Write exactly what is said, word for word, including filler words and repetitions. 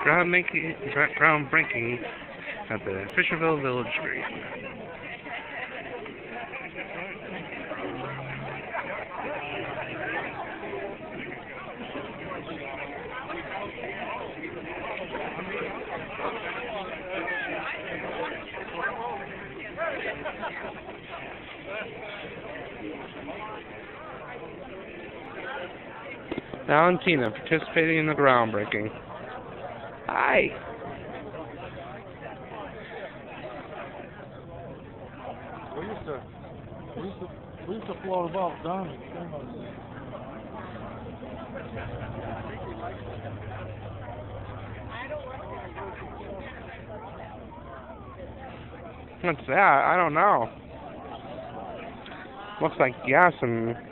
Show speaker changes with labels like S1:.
S1: Groundbreaking, groundbreaking at the Fisherville Village Green. Valentina participating in the groundbreaking. Hi.
S2: We used to, we used to, we used to float them off down.
S1: What's that? I don't know. Looks like gas and